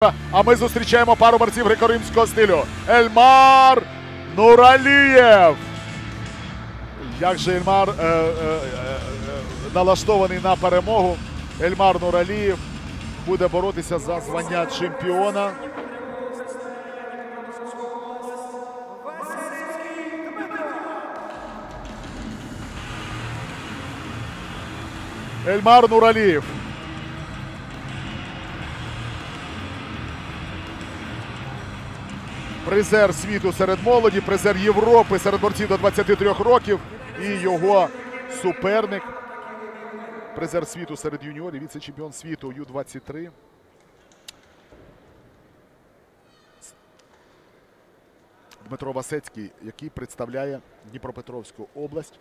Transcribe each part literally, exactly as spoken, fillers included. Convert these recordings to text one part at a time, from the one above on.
А ми зустрічаємо пару борців греко-римського стилю. Ельмар Нуралієв. Як же Ельмар е, е, е, налаштований на перемогу. Ельмар Нуралієв буде боротися за звання чемпіона. Ельмар Нуралієв. Призер світу серед молоді, призер Європи серед борців до двадцяти трьох років. І його суперник. Призер світу серед юніорів, віце-чемпіон світу ю двадцять три. Дмитро Васецький, який представляє Дніпропетровську область.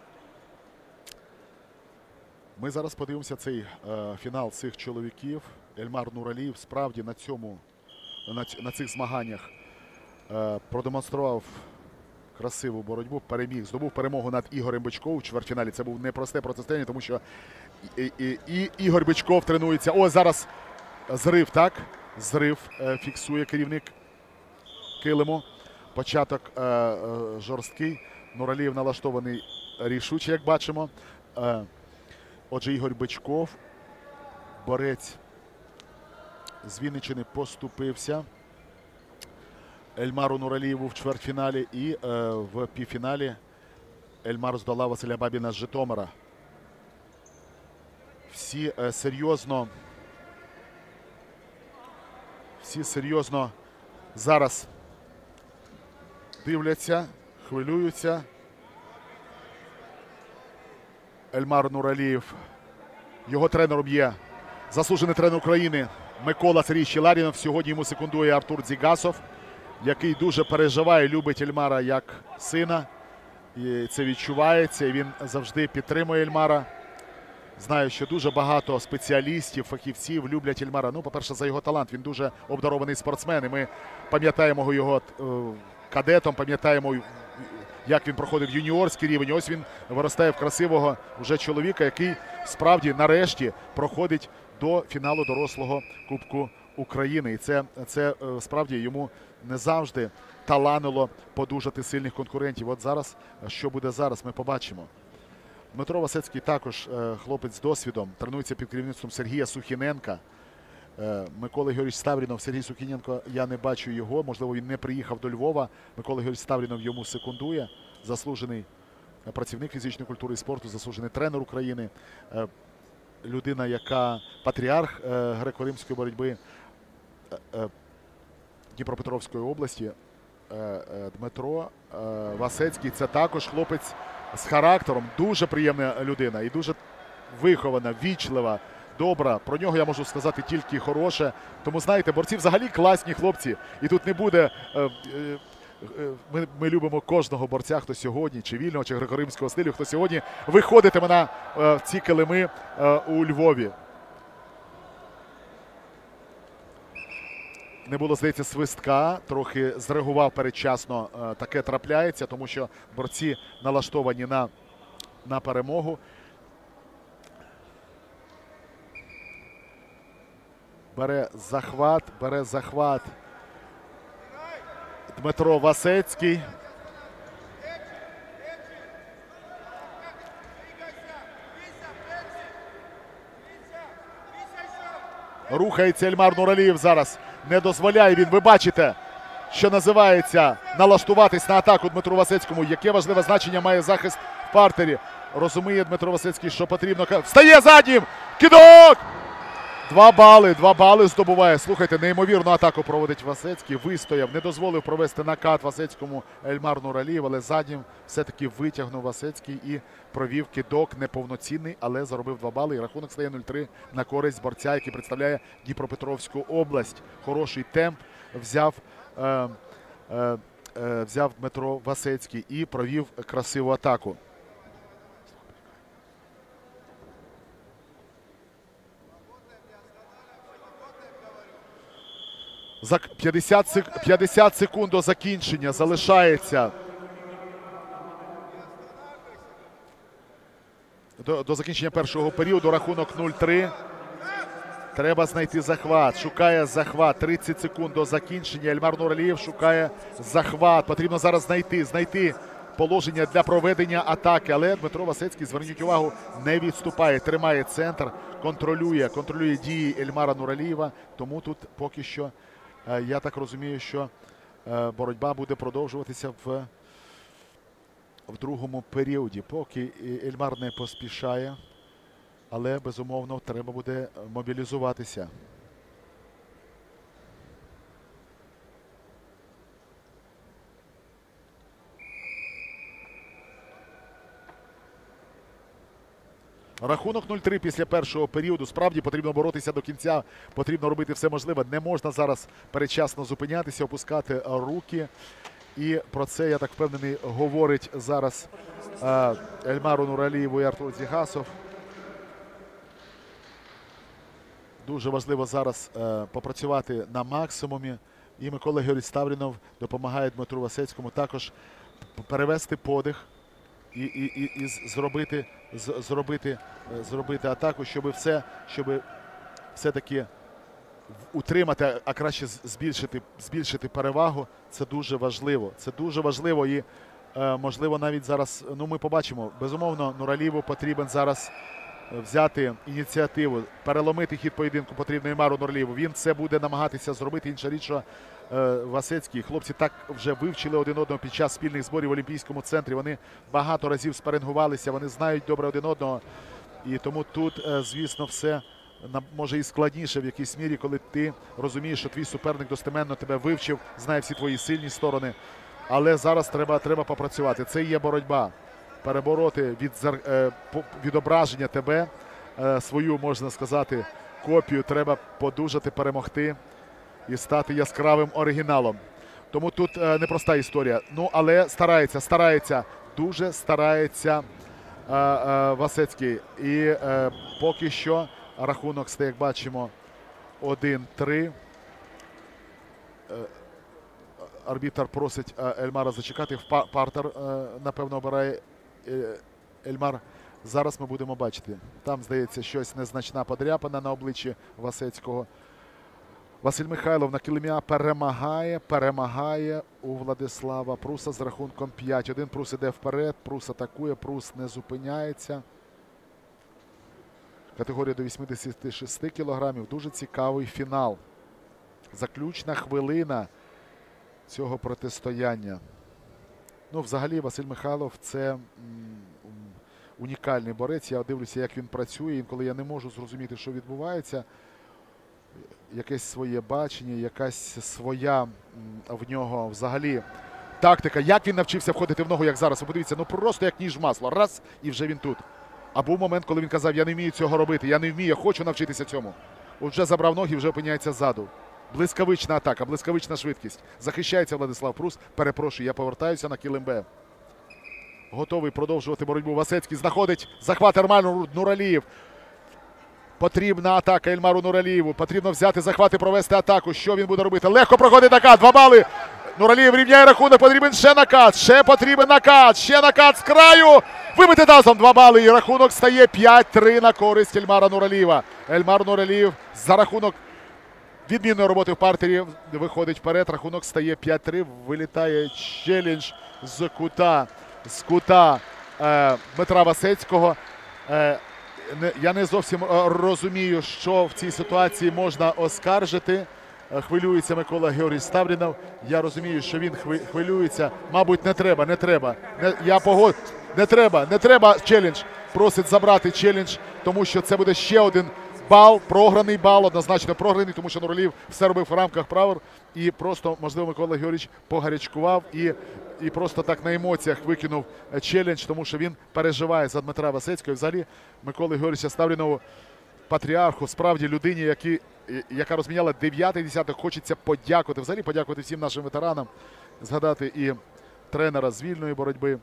Ми зараз подивимося цей е, фінал цих чоловіків. Ельмар Нуралієв справді на цьому, на, на цих змаганнях е, продемонстрував красиву боротьбу, переміг, здобув перемогу над Ігорем Бичковим у чвертьфіналі. Це був непросте протистояння, тому що і, і, і Ігор Бичков тренується. Ось зараз зрив, так? Зрив е, фіксує керівник килиму. Початок е, е, жорсткий. Нуралієв налаштований рішуче, як бачимо. Е, Отже, Ігор Бичков, борець з Вінниччини, поступився Ельмару Нуралієву в чвертьфіналі, і е, в півфіналі Ельмар здолав Василя Бабіна з Житомира. Всі е, серйозно, всі серйозно зараз дивляться, хвилюються. Ельмар Нуралієв. Його тренером є заслужений тренер України Микола Сергійович Ларінов. Сьогодні йому секундує Артур Дзігасов, який дуже переживає, любить Ельмара як сина. І це відчувається. І він завжди підтримує Ельмара. Знаю, що дуже багато спеціалістів, фахівців люблять Ельмара. Ну, по-перше, за його талант. Він дуже обдарований спортсмен. І ми пам'ятаємо його е, кадетом, пам'ятаємо, як він проходив юніорський рівень. Ось він виростає в красивого вже чоловіка, який справді нарешті проходить до фіналу дорослого Кубку України. І це, це справді йому не завжди таланило подужати сильних конкурентів. От зараз, що буде зараз, ми побачимо. Дмитро Васецький також хлопець з досвідом, тренується під керівництвом Сергія Сухіненка. Микола Георгійович Ставрінов, Сергій Сухіненко, я не бачу його, можливо, він не приїхав до Львова. Микола Георгійович Ставрінов йому секундує, заслужений працівник фізичної культури і спорту, заслужений тренер України, людина, яка патріарх греко-римської боротьби Дніпропетровської області. Дмитро Васецький – це також хлопець з характером, дуже приємна людина і дуже вихована, вічлива, добра. Про нього я можу сказати тільки хороше. Тому, знаєте, борці взагалі класні хлопці. І тут не буде... Ми, ми любимо кожного борця, хто сьогодні, чи вільного, чи греко-римського стилю, хто сьогодні виходитиме на ці килими у Львові. Не було, здається, свистка. Трохи зреагував передчасно. Таке трапляється, тому що борці налаштовані на, на перемогу. Бере захват, бере захват Дмитро Васецький. Рухається Ельмар Нуралієв зараз. Не дозволяє він, ви бачите, що називається, налаштуватись на атаку Дмитру Васецькому. Яке важливе значення має захист в партері. Розуміє Дмитро Васецький, що потрібно. Встає заднім! Кидок! Два бали, два бали здобуває. Слухайте, неймовірну атаку проводить Васецький. Вистояв, не дозволив провести накат Васецькому Ельмар Нуралієв, але заднім все-таки витягнув Васецький і провів кидок неповноцінний, але заробив два бали. І рахунок стає нуль три на користь борця, який представляє Дніпропетровську область. Хороший темп взяв, е, е, е, взяв Дмитро Васецький і провів красиву атаку. За п'ятдесят секунд до закінчення залишається. До, до закінчення першого періоду рахунок нуль три. Треба знайти захват. Шукає захват. тридцять секунд до закінчення. Ельмар Нуралієв шукає захват. Потрібно зараз знайти, знайти положення для проведення атаки. Але Дмитро Васецький, зверніть увагу, не відступає. Тримає центр, контролює, контролює дії Ельмара Нуралієва. Тому тут поки що, я так розумію, що боротьба буде продовжуватися в, в другому періоді. Поки Ельмар не поспішає. Але, безумовно, треба буде мобілізуватися. Рахунок нуль три після першого періоду. Справді потрібно боротися до кінця, потрібно робити все можливе. Не можна зараз передчасно зупинятися, опускати руки. І про це, я так впевнений, говорить зараз Ельмару Нуралієву і Артур Дзігасов. Дуже важливо зараз е, попрацювати на максимумі. І Микола Георгійович Ставрінов допомагає Дмитру Васецькому також перевести подих і, і, і, і зробити, з, зробити, е, зробити атаку, щоб все, щоб все-таки утримати, а краще збільшити, збільшити перевагу. Це дуже важливо. Це дуже важливо і, е, можливо, навіть зараз, ну, ми побачимо. Безумовно, Нуралієву потрібен зараз взяти ініціативу, переломити хід поєдинку потрібно Ельмару Нуралієву. Він це буде намагатися зробити. Інша річ, що е, Васецький, хлопці так вже вивчили один одного під час спільних зборів в Олімпійському центрі. Вони багато разів спарингувалися, вони знають добре один одного. І тому тут, е, звісно, все може і складніше в якійсь мірі, коли ти розумієш, що твій суперник достеменно тебе вивчив, знає всі твої сильні сторони. Але зараз треба, треба попрацювати. Це є боротьба. Перебороти від відображення тебе, свою, можна сказати, копію, треба подужати, перемогти і стати яскравим оригіналом. Тому тут непроста історія. Ну, але старається, старається, дуже старається Васецький. І поки що рахунок стає, як бачимо, один три. Арбітр просить Ельмара зачекати. В партер, напевно, обирає Ельмар. Зараз ми будемо бачити. Там, здається, щось незначна подряпина на обличчі Васецького. Василь Михайлов на килимі перемагає, перемагає у Владислава Пруса з рахунком п'ять один. Прус іде вперед, Прус атакує, Прус не зупиняється. Категорія до вісімдесят шість кілограмів. Дуже цікавий фінал. Заключна хвилина цього протистояння. Ну, взагалі, Василь Михайлов – це м, унікальний борець. Я дивлюся, як він працює. Інколи я не можу зрозуміти, що відбувається. Якесь своє бачення, якась своя м, в нього взагалі тактика. Як він навчився входити в ногу, як зараз. Ви подивіться, ну просто як ніж масло. Раз, і вже він тут. А був момент, коли він казав, я не вмію цього робити, я не вмію, я хочу навчитися цьому. От вже забрав ноги, вже опиняється ззаду. Блискавична атака, блискавична швидкість. Захищається Владислав Прус. Перепрошую, я повертаюся на килим Б. Готовий продовжувати боротьбу. Васецький знаходить захват Ельмар Нуралієв. Потрібна атака Ельмару Нуралієву. Потрібно взяти захват і провести атаку. Що він буде робити? Легко проходить накат. Два бали. Нуралієв рівняє рахунок. Потрібен ще накат. Ще потрібен накат. Ще накат з краю. Вибити тазом. Два бали. І рахунок стає п'ять три на користь Ельмара Нуралієва. Ельмар Нуралієв за рахунок відмінної роботи в партері виходить вперед. Рахунок стає п'ять три. Вилітає челендж з кута, з кута е, Дмитра Васецького. Е, не, я не зовсім розумію, що в цій ситуації можна оскаржити. Е, хвилюється Микола Георгійович Ставрінов. Я розумію, що він хвилюється. Мабуть, не треба, не треба. Не, я погод... Не треба, не треба челендж. Просить забрати челендж, тому що це буде ще один бал, програний бал, однозначно програний, тому що Нуралієв все робив в рамках правил. І просто, можливо, Микола Георгійович погарячкував і, і просто так на емоціях викинув челендж, тому що він переживає за Дмитра Васецького. І взагалі Миколи Георгійовича Ставрінову, патріарху, справді людині, які, яка розміняла дев'ятий десяток, хочеться подякувати. Взагалі подякувати всім нашим ветеранам, згадати і тренера з вільної боротьби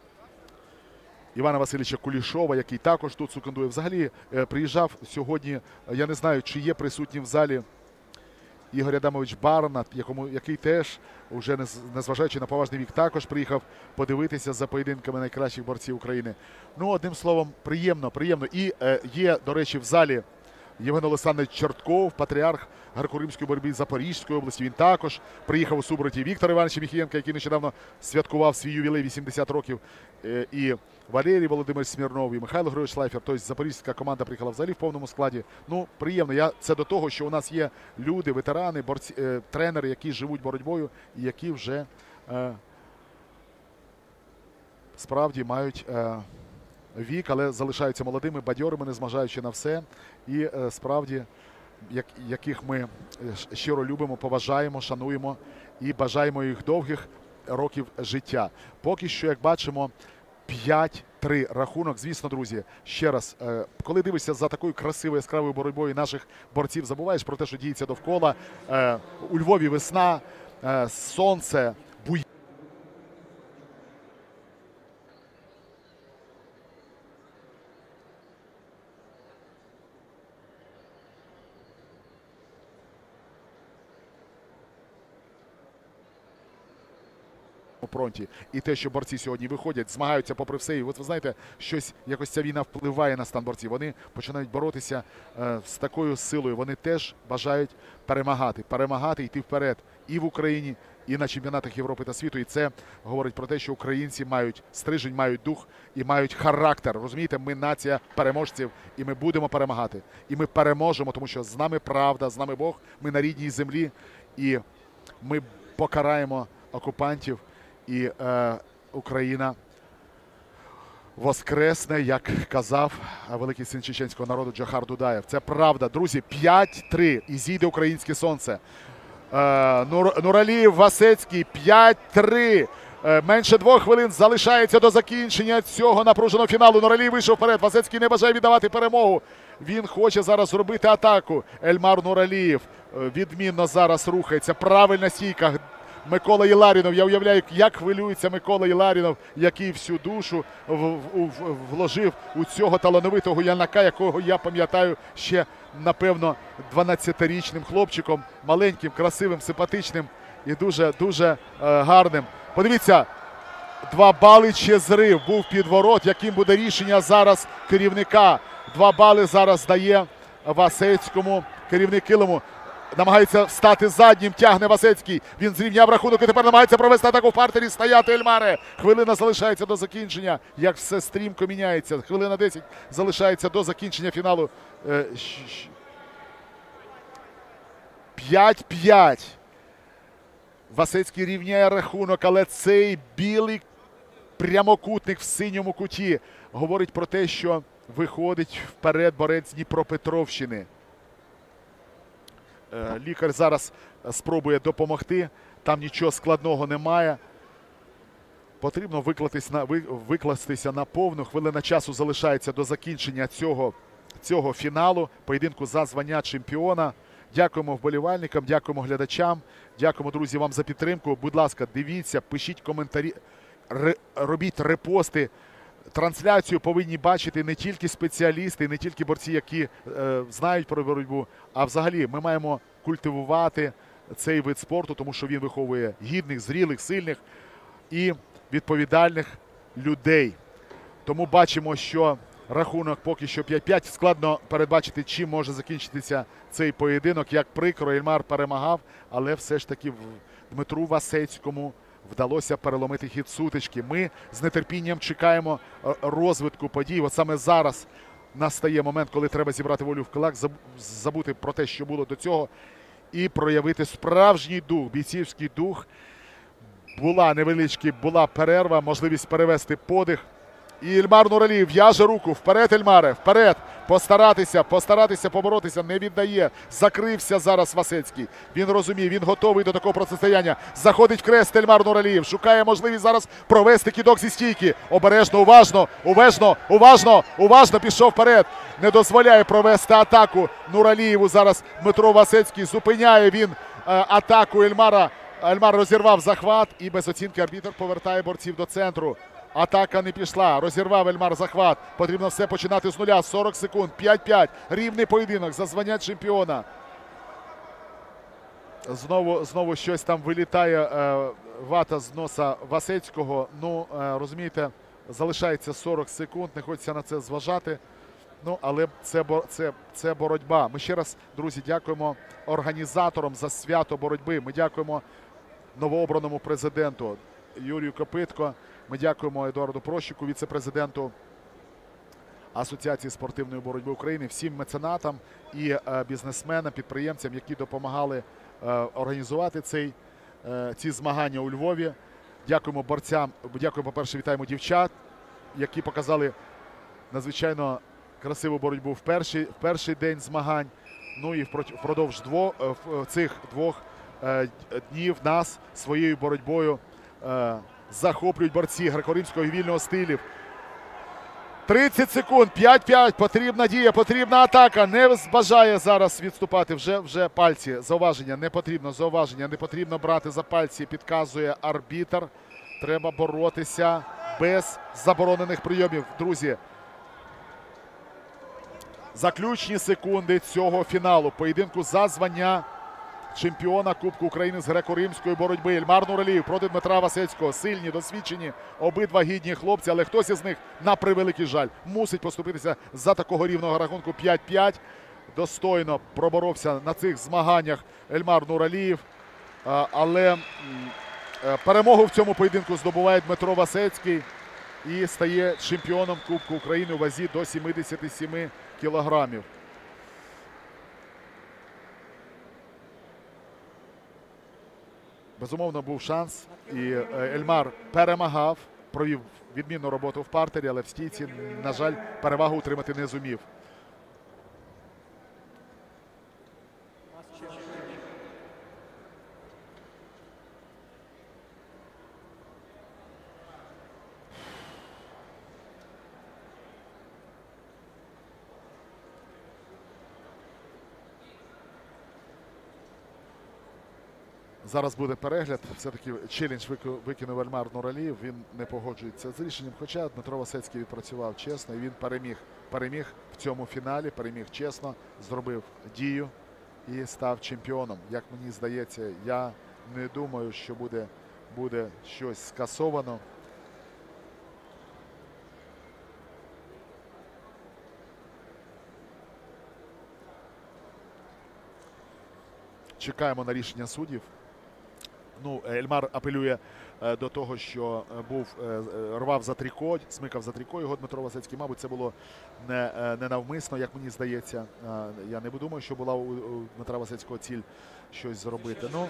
Івана Васильовича Кулішова, який також тут секундує. Взагалі приїжджав сьогодні, я не знаю, чи є присутнім в залі Ігор Адамович Барна, якому, який теж, уже незважаючи на поважний вік, також приїхав подивитися за поєдинками найкращих борців України. Ну, одним словом, приємно, приємно. І е, є, до речі, в залі Євген Олександрович Чертков, патріарх греко-римської боротьби Запорізької області. Він також приїхав у Суброті. Віктор Іванович Міхієнко, який нещодавно святкував свій ювілей вісімдесят років. І Валерій Володимирович Смірнов, і Михайло Григорович Шлайфер. Тобто запорізька команда приїхала взагалі в повному складі. Ну, приємно. Я, це до того, що у нас є люди, ветерани, борці, е, тренери, які живуть боротьбою і які вже е, справді мають е, вік, але залишаються молодими, бадьорими, незважаючи на все. І е, справді, як, яких ми щиро любимо, поважаємо, шануємо і бажаємо їх довгих років життя. Поки що, як бачимо, п'ять три рахунок. Звісно, друзі, ще раз, коли дивишся за такою красивою, яскравою боротьбою наших борців, забуваєш про те, що діється довкола. У Львові весна, сонце, буй. Фронті. І те, що борці сьогодні виходять, змагаються попри все. І от ви знаєте, щось, якось ця війна впливає на стан борців. Вони починають боротися е, з такою силою. Вони теж бажають перемагати. Перемагати, йти вперед і в Україні, і на чемпіонатах Європи та світу. І це говорить про те, що українці мають стрижень, мають дух і мають характер. Розумієте, ми нація переможців, і ми будемо перемагати. І ми переможемо, тому що з нами правда, з нами Бог, ми на рідній землі, і ми покараємо окупантів. І е, Україна воскресне, як казав великий син чеченського народу Джохар Дудаєв. Це правда, друзі. п'ять три. І зійде українське сонце. Е, Нур, Нуралієв, Васецький. п'ять три. Е, менше двох хвилин залишається до закінчення цього напруженого фіналу. Нуралієв вийшов вперед. Васецький не бажає віддавати перемогу. Він хоче зараз зробити атаку. Ельмар Нуралієв відмінно зараз рухається. Правильна стійка. Микола Єларінов, я уявляю, як хвилюється Микола Єларінов, який всю душу в, в, в, вложив у цього талановитого юнака, якого я пам'ятаю ще, напевно, дванадцятирічним хлопчиком, маленьким, красивим, симпатичним і дуже-дуже е, гарним. Подивіться, два бали чи зрив був під ворот, яким буде рішення зараз керівника. Два бали зараз дає Васецькому керівник килиму. Намагається встати заднім, тягне Васецький. Він зрівняв рахунок і тепер намагається провести атаку в партері. Стояти Ельмаре. Хвилина залишається до закінчення. Як все стрімко міняється. Хвилина десять залишається до закінчення фіналу. п'ять п'ять. Васецький рівняє рахунок, але цей білий прямокутник в синьому куті говорить про те, що виходить вперед борець Дніпропетровщини. Лікар зараз спробує допомогти. Там нічого складного немає. Потрібно викластися на, викластися на повну. Хвилина часу залишається до закінчення цього, цього фіналу. Поєдинку за звання чемпіона. Дякуємо вболівальникам, дякуємо глядачам. Дякуємо, друзі, вам за підтримку. Будь ласка, дивіться, пишіть коментарі, робіть репости. Трансляцію повинні бачити не тільки спеціалісти, не тільки борці, які е, знають про боротьбу, а взагалі ми маємо культивувати цей вид спорту, тому що він виховує гідних, зрілих, сильних і відповідальних людей. Тому бачимо, що рахунок поки що п'ять п'ять. Складно передбачити, чим може закінчитися цей поєдинок. Як прикро, Ельмар перемагав, але все ж таки Дмитру Васецькому вдалося переломити хід сутички. Ми з нетерпінням чекаємо розвитку подій. От саме зараз настає момент, коли треба зібрати волю в кулак, забути про те, що було до цього, і проявити справжній дух, бійцівський дух. Була невеличка, була перерва, можливість перевести подих. І Ельмар Нуралієв в'яже руку. Вперед, Ельмаре, вперед. Постаратися, постаратися поборотися. Не віддає. Закрився зараз Васецький. Він розуміє, він готовий до такого протистояння. Заходить в крест Ельмар Нуралієв. Шукає можливість зараз провести кидок зі стійки. Обережно, уважно, уважно, уважно, уважно пішов вперед. Не дозволяє провести атаку Нуралієву. Зараз Дмитро Васецький зупиняє він е, атаку Ельмара. Ельмар розірвав захват і без оцінки арбітр повертає борців до центру. Атака не пішла. Розірвав Ельмар захват. Потрібно все починати з нуля. сорок секунд. п'ять п'ять. Рівний поєдинок за звання чемпіона. Знову, знову щось там вилітає. Е, вата з носа Васецького. Ну, е, розумієте, залишається сорок секунд. Не хочеться на це зважати. Ну, але це, це, це боротьба. Ми ще раз, друзі, дякуємо організаторам за свято боротьби. Ми дякуємо новообраному президенту Юрію Копитко. Ми дякуємо Едуарду Прощику, віце-президенту Асоціації спортивної боротьби України, всім меценатам і е, бізнесменам, підприємцям, які допомагали е, організувати цей, е, ці змагання у Львові. Дякуємо борцям, дякуємо, по-перше, вітаємо дівчат, які показали надзвичайно красиву боротьбу в перший, в перший день змагань. Ну і впродовж двох, в цих двох е, днів нас своєю боротьбою е, захоплюють борці греко-римського і вільного стилів. тридцять секунд, п'ять-п'ять, потрібна дія, потрібна атака. Не бажає зараз відступати, вже, вже пальці. Зауваження, не потрібно, зауваження, не потрібно брати за пальці, підказує арбітр. Треба боротися без заборонених прийомів. Друзі, заключні секунди цього фіналу. Поєдинку за звання чемпіона Кубку України з греко-римської боротьби. Ельмар Нуралієв проти Дмитра Васецького. Сильні, досвідчені, обидва гідні хлопці, але хтось із них, на превеликий жаль, мусить поступитися за такого рівного рахунку п'ять-п'ять. Достойно проборовся на цих змаганнях Ельмар Нуралієв. Але перемогу в цьому поєдинку здобуває Дмитро Васецький і стає чемпіоном Кубку України у вазі до сімдесят сім кілограмів. Безумовно, був шанс, і Ельмар перемагав, провів відмінну роботу в партері, але в стійці, на жаль, перевагу утримати не зумів. Зараз буде перегляд. Все-таки челендж викинув Ельмар Нуралієв. Він не погоджується з рішенням. Хоча Дмитро Васецький відпрацював чесно і він переміг. Переміг в цьому фіналі, переміг чесно, зробив дію і став чемпіоном. Як мені здається, я не думаю, що буде, буде щось скасовано. Чекаємо на рішення суддів. Ну, Ельмар апелює е, до того, що був е, рвав за тріко, смикав за тріко його Дмитро Васецький. Мабуть, це було не, е, не навмисно, як мені здається. Е, я не думаю, що була у, у Дмитра Васецького ціль щось зробити. Ну,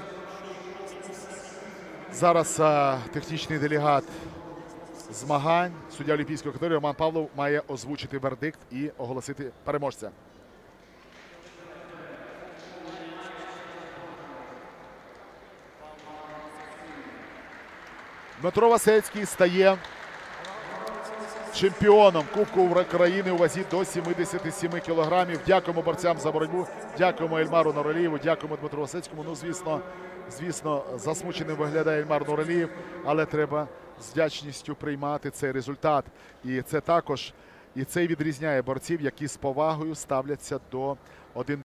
зараз е, технічний делегат змагань, суддя олімпійської категорії Роман Павлов має озвучити вердикт і оголосити переможця. Дмитро Васецький стає чемпіоном Кубку України у вазі до сімдесят сім кілограмів. Дякуємо борцям за боротьбу, дякуємо Ельмару Нуралієву, дякуємо Дмитру Васецькому. Ну, звісно, звісно, засмученим виглядає Ельмар Нуралієв, але треба з вдячністю приймати цей результат. І це також, і це відрізняє борців, які з повагою ставляться до один